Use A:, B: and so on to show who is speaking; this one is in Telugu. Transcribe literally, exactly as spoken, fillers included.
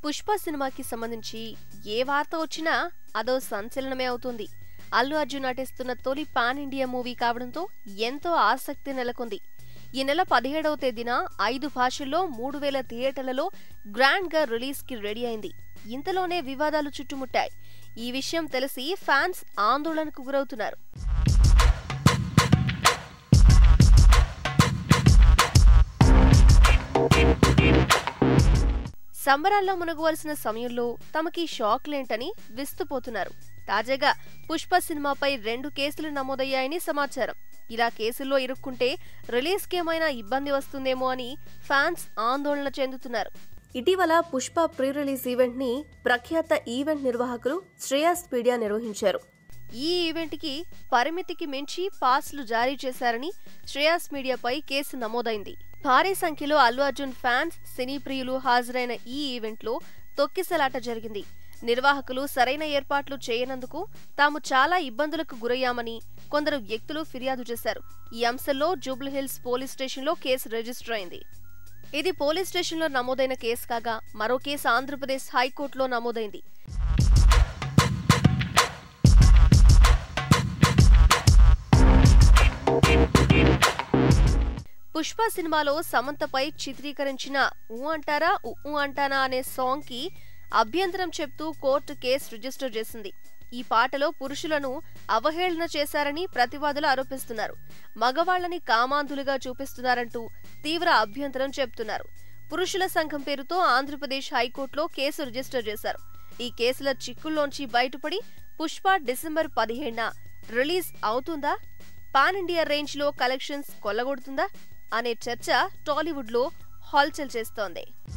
A: పుష్ప సినిమాకి సంబంధించి ఏ వార్త వచ్చినా అదో సంచలనమే అవుతుంది. అల్లు అర్జున్ నటిస్తున్న తొలి పాన్ ఇండియా మూవీ కావడంతో ఎంతో ఆసక్తి నెలకొంది. ఈ నెల పదిహేడవ తేదీన ఐదు భాషల్లో మూడు వేల థియేటర్లలో గ్రాండ్ గా రిలీజ్ కి రెడీ అయింది. ఇంతలోనే వివాదాలు చుట్టుముట్టాయి. ఈ విషయం తెలిసి ఫ్యాన్స్ ఆందోళనకు గురవుతున్నారు. సంబరాల్లో మునగవలసిన సమయంలో తమకి షాక్లేంటని విస్తుపోతున్నారు. తాజాగా పుష్ప సినిమాపై రెండు కేసులు నమోదయ్యాయని సమాచారం. ఇలా కేసుల్లో ఇరుక్కుంటే రిలీజ్ కేమైనా ఇబ్బంది వస్తుందేమో అని ఫ్యాన్స్ ఆందోళన చెందుతున్నారు. ఇటీవల పుష్ప ప్రీ రిలీజ్ ఈవెంట్ ని ప్రఖ్యాత ఈవెంట్ నిర్వాహకులు శ్రేయాస్ మీడియా నిర్వహించారు. ఈ ఈవెంట్ కి పరిమితికి మించి పాస్లు జారీ చేశారని శ్రేయాస్ మీడియాపై కేసు నమోదైంది. భారీ సంఖ్యలో అల్లు అర్జున్ ఫ్యాన్స్, సినీ ప్రియులు హాజరైన ఈ ఈవెంట్లో తొక్కిసలాట జరిగింది. నిర్వాహకులు సరైన ఏర్పాట్లు చేయనందుకు తాము చాలా ఇబ్బందులకు గురయ్యామని కొందరు వ్యక్తులు ఫిర్యాదు చేశారు. ఈ అంశంలో జూబ్లీహిల్స్ పోలీస్ స్టేషన్లో కేసు రిజిస్టర్ అయింది. ఇది పోలీస్ స్టేషన్లో నమోదైన కేసు కాగా మరో కేసు ఆంధ్రప్రదేశ్ హైకోర్టులో నమోదైంది. పుష్ప సినిమాలో సమంతపై చిత్రీకరించిన ఊ అంటారా ఊ అంటానా అనే సాంగ్ కి అభ్యంతరం చెప్తూ కోర్టు కేసు రిజిస్టర్ చేసింది. ఈ పాటలో పురుషులను అవహేళన చేశారని ప్రతివాదులు ఆరోపిస్తున్నారు. మగవాళ్లని కామాంధులుగా చూపిస్తున్నారంటూ తీవ్ర అభ్యంతరం చెబుతున్నారు. పురుషుల సంఘం పేరుతో ఆంధ్రప్రదేశ్ హైకోర్టులో కేసు రిజిస్టర్ చేశారు. ఈ కేసుల చిక్కుల్లోంచి బయటపడి పుష్ప డిసెంబర్ పదిహేడున రిలీజ్ అవుతుందా, పాన్ ఇండియా రేంజ్ లో కలెక్షన్స్ కొల్లగొడుతుందా అనే చర్చ టాలీవుడ్ లో హల్చల్ చేస్తోంది.